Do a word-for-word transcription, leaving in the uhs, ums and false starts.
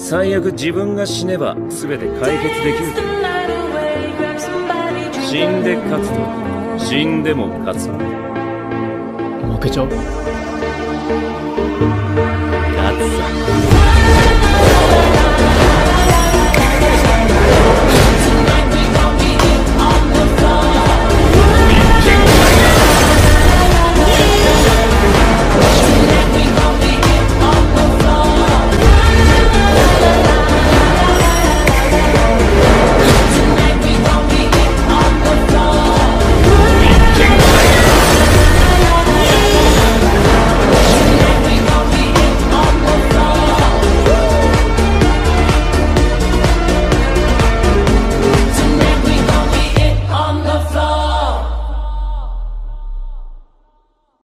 最悪自分が死ねば全て解決できる。死んで勝つと死んでも勝つ。 負けちゃう。 勝つさ。